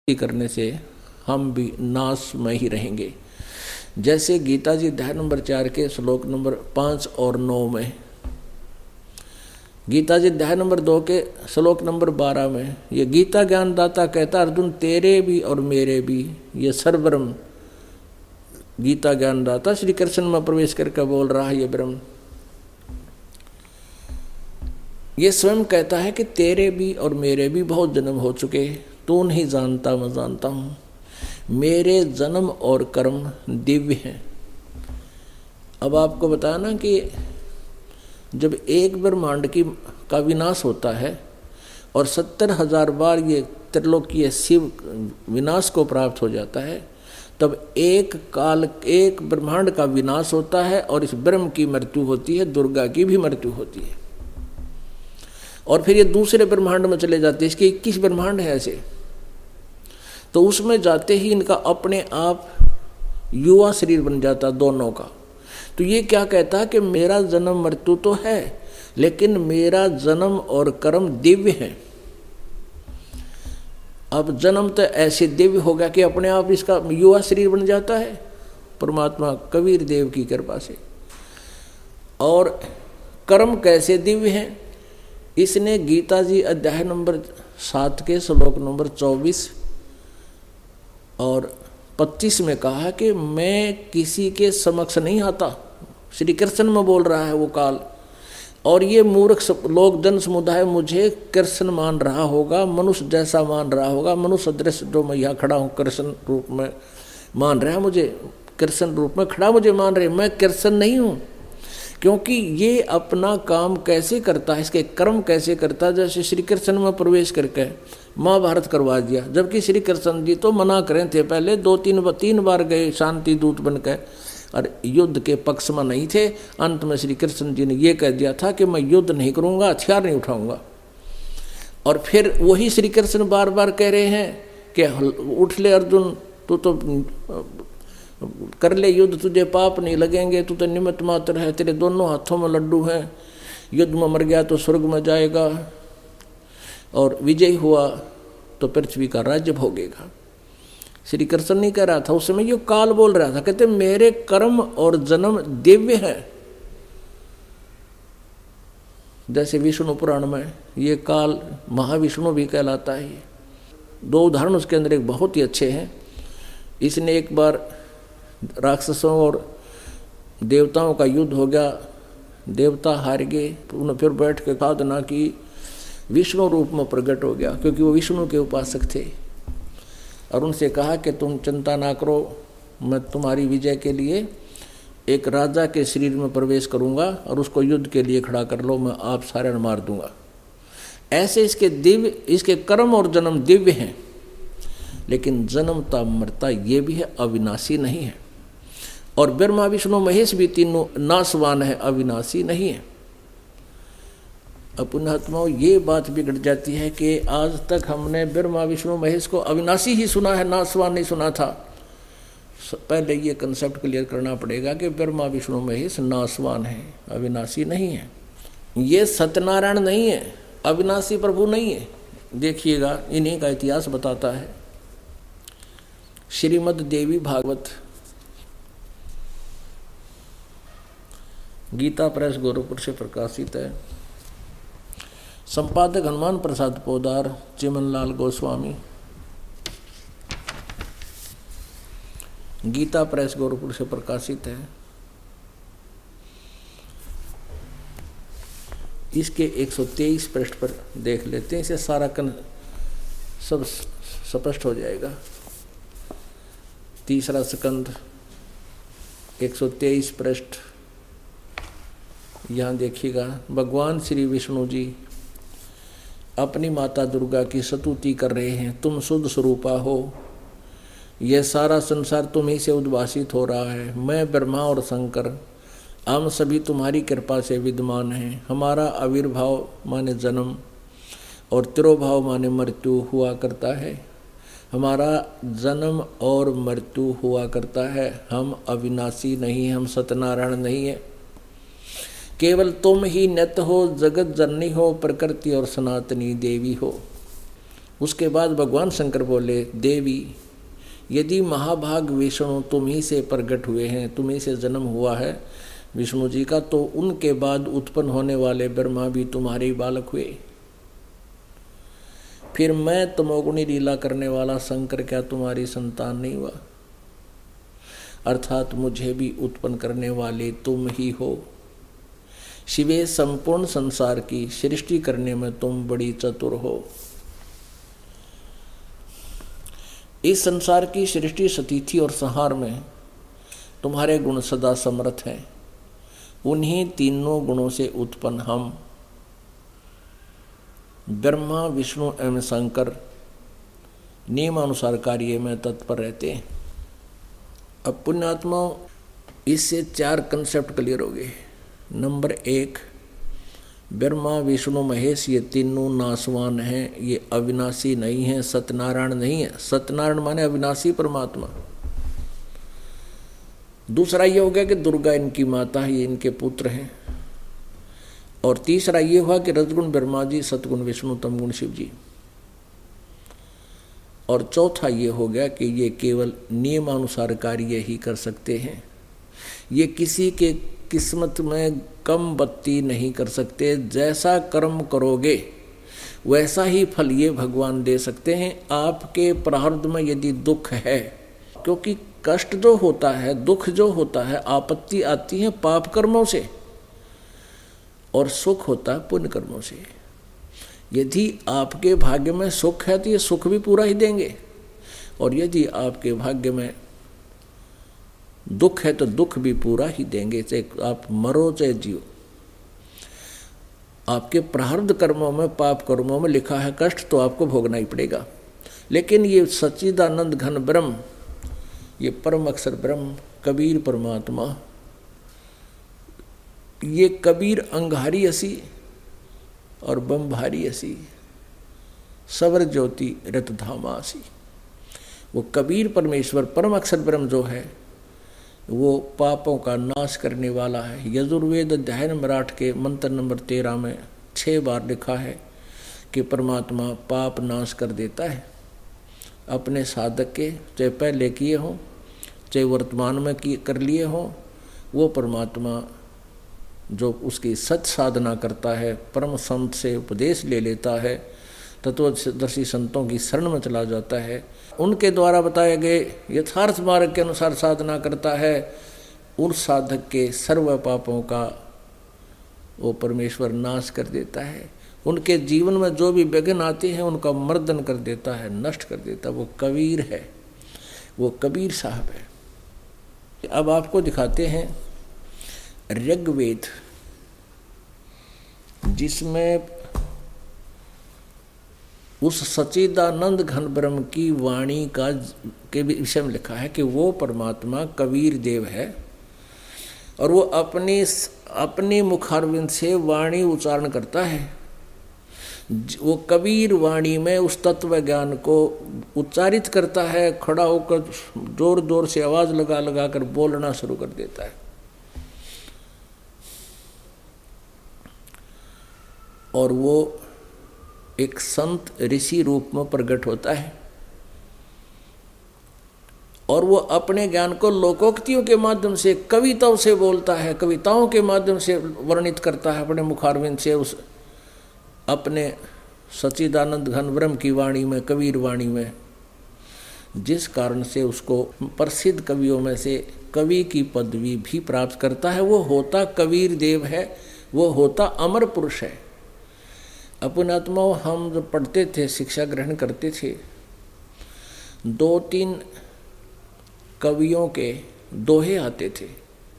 करने से हम भी नाश में ही रहेंगे। जैसे गीता जी अध्याय नंबर 4 के श्लोक नंबर 5 और 9 में, गीता जी अध्याय नंबर 2 के श्लोक नंबर 12 में ये गीता ज्ञानदाता कहता, अर्जुन तेरे भी और मेरे भी, ये सर्वब्रह्म गीता ज्ञानदाता श्री कृष्ण में प्रवेश करके बोल रहा है। ये ब्रह्म ये स्वयं कहता है कि तेरे भी और मेरे भी बहुत जन्म हो चुके, तू नहीं जानता मैं जानता हूँ। मेरे जन्म और कर्म दिव्य हैं। अब आपको बताया ना कि जब एक ब्रह्मांड का विनाश होता है और 70,000 बार ये त्रिलोकीय शिव विनाश को प्राप्त हो जाता है, तब एक ब्रह्मांड का विनाश होता है और इस ब्रह्म की मृत्यु होती है, दुर्गा की भी मृत्यु होती है। और फिर ये दूसरे ब्रह्मांड में चले जाते हैं। इसके 21 ब्रह्मांड है ऐसे। तो उसमें जाते ही इनका अपने आप युवा शरीर बन जाता दोनों का। तो ये क्या कहता है कि मेरा जन्म मृत्यु तो है, लेकिन मेरा जन्म और कर्म दिव्य है। अब जन्म तो ऐसे दिव्य हो गया कि अपने आप इसका युवा शरीर बन जाता है परमात्मा कबीर देव की कृपा से। और कर्म कैसे दिव्य हैं, इसने गीता जी अध्याय नंबर 7 के श्लोक नंबर 24 और 25 में कहा कि मैं किसी के समक्ष नहीं आता। श्री कृष्ण में बोल रहा है वो काल। और ये मूर्ख लोग जन समुदाय मुझे कृष्ण मान रहा होगा, मनुष्य जैसा मान रहा होगा, मनुष्य सदृश जो मैं यहाँ खड़ा हूँ कृष्ण रूप में मान रहा है, मुझे कृष्ण रूप में खड़ा मुझे मान रहे। मैं कृष्ण नहीं हूँ, क्योंकि ये अपना काम कैसे करता है, इसके कर्म कैसे करता है। जैसे श्री कृष्ण में प्रवेश करके महाभारत करवा दिया, जबकि श्री कृष्ण जी तो मना करें थे पहले, 2-3 बार गए शांति दूत बनकर और युद्ध के पक्ष में नहीं थे। अंत में श्री कृष्ण जी ने ये कह दिया था कि मैं युद्ध नहीं करूँगा, हथियार नहीं उठाऊँगा। और फिर वही श्री कृष्ण बार बार कह रहे हैं कि उठ ले अर्जुन, तू तो कर ले युद्ध, तुझे पाप नहीं लगेंगे, तू तो निमित्त मात्र है, तेरे दोनों हाथों में लड्डू हैं, युद्ध में मर गया तो स्वर्ग में जाएगा और विजयी हुआ तो पृथ्वी का राज्य भोगेगा। श्री कृष्ण नहीं कह रहा था उस समय, ये काल बोल रहा था। कहते मेरे कर्म और जन्म दिव्य है। जैसे विष्णु पुराण में ये काल महाविष्णु भी कहलाता है। 2 उदाहरण उसके अंदर एक बहुत ही अच्छे हैं। इसने एक बार राक्षसों और देवताओं का युद्ध हो गया, देवता हार गए, तो उन्होंने फिर बैठ के साधना की, विष्णु रूप में प्रकट हो गया, क्योंकि वो विष्णु के उपासक थे। और उनसे कहा कि तुम चिंता ना करो, मैं तुम्हारी विजय के लिए एक राजा के शरीर में प्रवेश करूंगा और उसको युद्ध के लिए खड़ा कर लो, मैं आप सारे मार दूंगा। ऐसे इसके कर्म और जन्म दिव्य हैं, लेकिन जन्मता मरता ये भी है, अविनाशी नहीं है। और ब्रह्मा विष्णु महेश भी तीनों नाशवान है, अविनाशी नहीं है। पुण्यात्माओं, ये बात बिगड़ जाती है कि आज तक हमने ब्रह्मा विष्णु महेश को अविनाशी ही सुना है, नाशवान नहीं सुना था। पहले ये कंसेप्ट क्लियर करना पड़ेगा कि ब्रह्मा विष्णु महेश नाशवान है, अविनाशी नहीं है। ये सत्यनारायण नहीं है, अविनाशी प्रभु नहीं है। देखिएगा, इन्हीं का इतिहास बताता है। श्रीमद् देवी भागवत, गीता प्रेस गोरखपुर से प्रकाशित है। संपादक हनुमान प्रसाद पोदार, चिमनलाल गोस्वामी। गीता प्रेस गोरखपुर से प्रकाशित है। इसके 123 पृष्ठ पर देख लेते हैं, इसे सारा सब स्पष्ट हो जाएगा। 3रा स्कंध 123 पृष्ठ। यहाँ देखिएगा, भगवान श्री विष्णु जी अपनी माता दुर्गा की स्तुति कर रहे हैं। तुम शुद्ध स्वरूपा हो, यह सारा संसार तुम ही से उद्भासित हो रहा है। मैं ब्रह्मा और शंकर हम सभी तुम्हारी कृपा से विद्यमान हैं। हमारा आविर्भाव माने जन्म और तिरोभाव माने मृत्यु हुआ करता है। हमारा जन्म और मृत्यु हुआ करता है। हम अविनाशी नहीं, हम सत्यनारायण नहीं है। केवल तुम ही नित्य हो, जगत जननी हो, प्रकृति और सनातनी देवी हो। उसके बाद भगवान शंकर बोले, देवी यदि महाभाग विष्णु तुम ही से प्रकट हुए हैं, तुम ही से जन्म हुआ है विष्णु जी का, तो उनके बाद उत्पन्न होने वाले ब्रह्मा भी तुम्हारे ही बालक हुए। फिर मैं तमोगुणी लीला करने वाला शंकर क्या तुम्हारी संतान नहीं हुआ? अर्थात मुझे भी उत्पन्न करने वाले तुम ही हो। शिवे संपूर्ण संसार की सृष्टि करने में तुम बड़ी चतुर हो। इस संसार की सृष्टि स्थिति और संहार में तुम्हारे गुण सदा समर्थ हैं। उन्हीं तीनों गुणों से उत्पन्न हम ब्रह्मा विष्णु एवं शंकर नियमानुसार कार्य में तत्पर रहते हैं। अब पुण्यात्माओं, इससे 4 कंसेप्ट क्लियर हो गए। नंबर 1, ब्रह्मा विष्णु महेश ये तीनों नासवान हैं, ये अविनाशी नहीं है, सत्यनारायण नहीं है। सत्यनारायण माने अविनाशी परमात्मा। दूसरा ये हो गया कि दुर्गा इनकी माता है, ये इनके पुत्र हैं। और तीसरा ये हुआ कि रजगुण ब्रह्मा जी, सतगुण विष्णु, तमगुण शिव जी। और चौथा ये हो गया कि ये केवल नियमानुसार कार्य ही कर सकते हैं। ये किसी के किस्मत में कम बत्ती नहीं कर सकते। जैसा कर्म करोगे वैसा ही फल ये भगवान दे सकते हैं। आपके प्रारब्ध में यदि दुख है, क्योंकि कष्ट जो होता है, दुख जो होता है, आपत्ति आती है पाप कर्मों से, और सुख होता है पुण्य कर्मों से। यदि आपके भाग्य में सुख है तो ये सुख भी पूरा ही देंगे, और यदि आपके भाग्य में दुख है तो दुख भी पूरा ही देंगे, चाहे आप मरो चाहे जियो। आपके प्रारब्ध कर्मों में, पाप कर्मों में लिखा है कष्ट, तो आपको भोगना ही पड़ेगा। लेकिन ये सच्चिदानंद घन ब्रह्म, ये परम अक्षर ब्रह्म कबीर परमात्मा, ये कबीर अंगारी असी और बम्भारी असी, सवर ज्योति रतधामासी। वो कबीर परमेश्वर परम अक्षर ब्रह्म जो है वो पापों का नाश करने वाला है। यजुर्वेद अध्याय नंबर 8 के मंत्र नंबर 13 में 6 बार लिखा है कि परमात्मा पाप नाश कर देता है अपने साधक के, चाहे पहले किए हों चाहे वर्तमान में कर लिए हों। वो परमात्मा जो उसकी सच साधना करता है, परम संत से उपदेश ले लेता है, तत्वदर्शी संतों की शरण में चला जाता है, उनके द्वारा बताए गए यथार्थ मार्ग के अनुसार साधना करता है, उस साधक के सर्व पापों का वो परमेश्वर नाश कर देता है। उनके जीवन में जो भी विघ्न आते हैं उनका मर्दन कर देता है, नष्ट कर देता है। वो कबीर है, वो कबीर साहब है। अब आपको दिखाते हैं ऋग्वेद, जिसमें उस सच्चिदानंद घन ब्रह्म की वाणी का के विषय में लिखा है कि वो परमात्मा कबीर देव है, और वो अपनी मुखारविंद से वाणी उच्चारण करता है। वो कबीर वाणी में उस तत्व ज्ञान को उच्चारित करता है, खड़ा होकर जोर जोर से आवाज लगा लगा कर बोलना शुरू कर देता है। और वो एक संत ऋषि रूप में प्रकट होता है, और वो अपने ज्ञान को लोकोक्तियों के माध्यम से, कविताओं से बोलता है, कविताओं के माध्यम से वर्णित करता है अपने मुखारविंद से, उस अपने सच्चिदानंद घन ब्रह्म की वाणी में, कबीर वाणी में, जिस कारण से उसको प्रसिद्ध कवियों में से कवि की पदवी भी प्राप्त करता है। वो होता कबीर देव है, वो होता अमर पुरुष है। अपने आत्माओं, हम जब पढ़ते थे, शिक्षा ग्रहण करते थे, 2-3 कवियों के दोहे आते थे,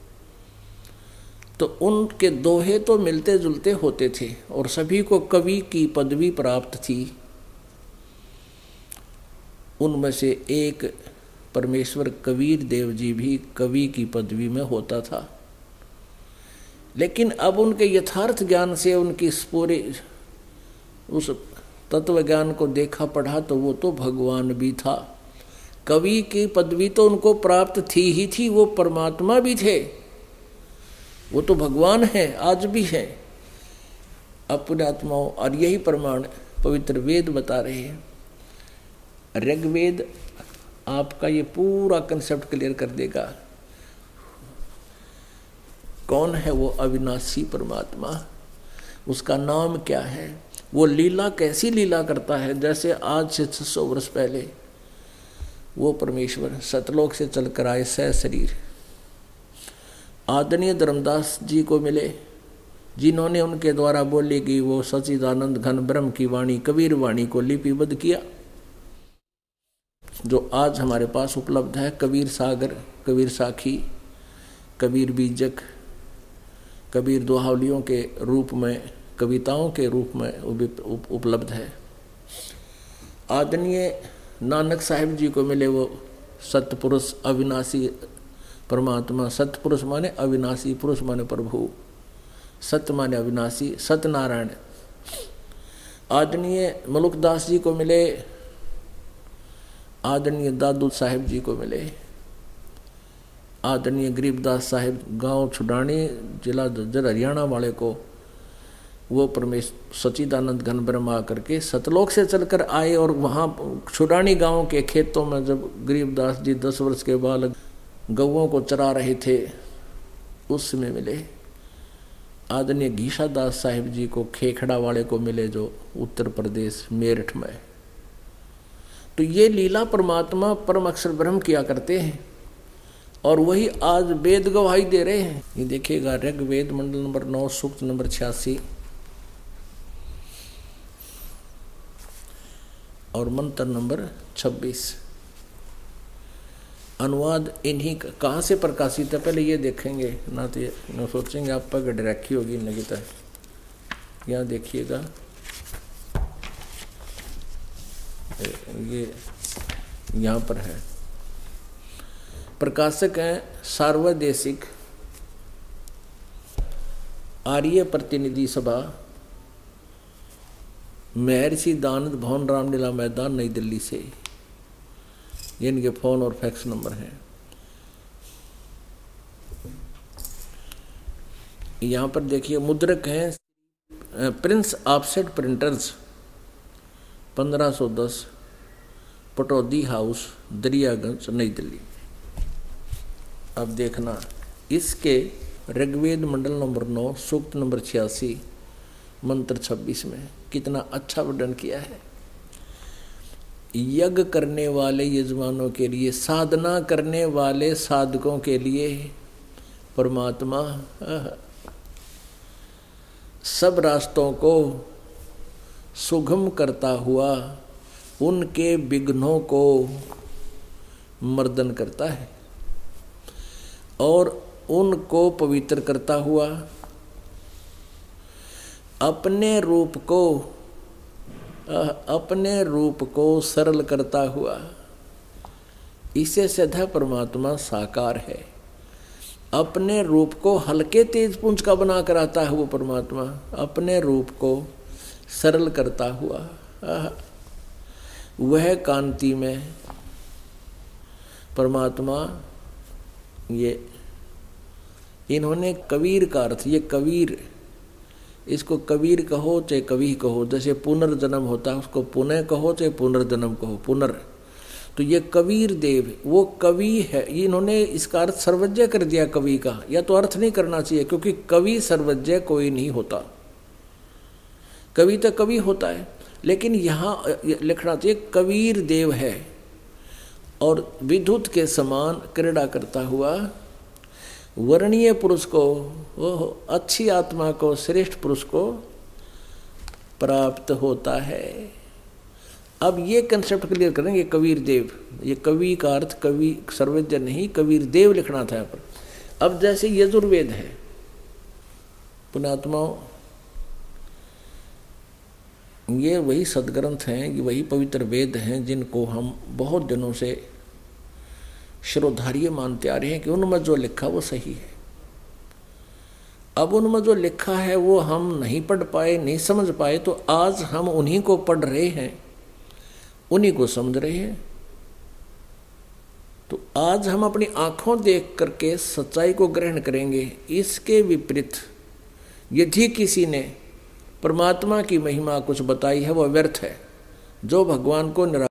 तो उनके दोहे तो मिलते जुलते होते थे और सभी को कवि की पदवी प्राप्त थी। उनमें से एक परमेश्वर कबीर देव जी भी कवि की पदवी में होता था। लेकिन अब उनके यथार्थ ज्ञान से, उनकी पूरे उस तत्व ज्ञान को देखा पढ़ा, तो वो तो भगवान भी था। कवि की पदवी तो उनको प्राप्त थी ही थी, वो परमात्मा भी थे, वो तो भगवान है, आज भी है। अपने आत्माओं, और यही प्रमाण पवित्र वेद बता रहे हैं ऋग्वेद आपका ये पूरा कंसेप्ट क्लियर कर देगा। कौन है वो अविनाशी परमात्मा, उसका नाम क्या है, वो लीला कैसी लीला करता है। जैसे आज से 600 वर्ष पहले वो परमेश्वर सतलोक से चलकर आए सह शरीर आदरणीय धर्मदास जी को मिले, जिन्होंने उनके द्वारा बोली गई वो सच्चिदानंद घन ब्रह्म की वाणी कबीर वाणी को लिपिबद्ध किया, जो आज हमारे पास उपलब्ध है। कबीर सागर, कबीर साखी, कबीर बीजक, कबीर दोहावलियों के रूप में, कविताओं के रूप में उपलब्ध है। आदरणीय नानक साहिब जी को मिले वो सतपुरुष अविनाशी परमात्मा। सतपुरुष माने अविनाशी, पुरुष माने प्रभु, सत्य माने अविनाशी, सत्यनारायण। आदरणीय मलुकदास जी को मिले, आदरणीय दादू साहिब जी को मिले, आदरणीय गरीबदास साहिब गांव छुडानी जिला झज्जर हरियाणा वाले को वो परमेश्वर सच्चिदानंद घन ब्रह्म आकर के सतलोक से चलकर आए और वहाँ छुडानी गांव के खेतों में जब गरीबदास जी 10 वर्ष के बाद गौओं को चरा रहे थे उस समय मिले। आदरणीय घीसादास साहिब जी को खेखड़ा वाले को मिले जो उत्तर प्रदेश मेरठ में। तो ये लीला परमात्मा परम अक्षर ब्रह्म किया करते हैं और वही आज वेद गवाही दे रहे हैं। ये देखिएगा ऋग्वेद मंडल नंबर 9 सूक्त नंबर 86 और मंत्र नंबर 26। अनुवाद इन्हीं कहाँ से प्रकाशित है पहले ये देखेंगे, ना तो ये ना सोचेंगे आप पर गड रखी होगी नगिता। यहाँ देखिएगा ये यहाँ पर है, प्रकाशक हैं सार्वदेशिक आर्य प्रतिनिधि सभा, महर्षि दानंद भवन रामलीला मैदान नई दिल्ली से। ये इनके फोन और फैक्स नंबर हैं। यहाँ पर देखिए मुद्रक हैं prince offset printers 1510 Pataudi house Daryaganj Nai Delhi. अब देखना इसके ऋग्वेद मंडल नंबर 9 सूक्त नंबर 86 मंत्र 26 में कितना अच्छा वर्णन किया है। यज्ञ करने वाले यजमानों के लिए, साधना करने वाले साधकों के लिए परमात्मा सब रास्तों को सुगम करता हुआ उनके विघ्नों को मर्दन करता है और उनको पवित्र करता हुआ अपने रूप को सरल करता हुआ, इसे सदा परमात्मा साकार है। अपने रूप को हल्के तेज पुंज का बना कर आता है वो परमात्मा, अपने रूप को सरल करता हुआ वह कांति में परमात्मा। ये इन्होंने कबीर का अर्थ, ये कबीर, इसको कबीर कहो चाहे कवि कहो, जैसे पुनर्जन्म होता है उसको पुनः कहो चाहे पुनर्जन्म कहो, पुनर्। तो ये कबीर देव वो कवि है। इन्होंने इसका अर्थ सर्वज्ञ कर दिया कवि का, या तो अर्थ नहीं करना चाहिए क्योंकि कवि सर्वज्ञ कोई नहीं होता। कवि तो कवि होता है, लेकिन यहाँ लिखना चाहिए कबीर देव है और विद्युत के समान क्रीड़ा करता हुआ वर्णीय पुरुष को, अच्छी आत्मा को, श्रेष्ठ पुरुष को प्राप्त होता है। अब ये कंसेप्ट क्लियर करेंगे कबीर देव। ये कवि का अर्थ कवि सर्वज्ञ नहीं, कबीर देव लिखना था यहाँ पर। अब जैसे यजुर्वेद है पुण्यात्माओं, ये वही सदग्रंथ हैं, ये वही पवित्र वेद हैं जिनको हम बहुत दिनों से शिरोधार्य मानते आ रहे हैं कि उनमें जो लिखा वो सही है। अब उनमें जो लिखा है वो हम नहीं पढ़ पाए, नहीं समझ पाए, तो आज हम उन्हीं को पढ़ रहे हैं, उन्हीं को समझ रहे हैं। तो आज हम अपनी आंखों देख करके सच्चाई को ग्रहण करेंगे। इसके विपरीत यदि किसी ने परमात्मा की महिमा कुछ बताई है वो व्यर्थ है। जो भगवान को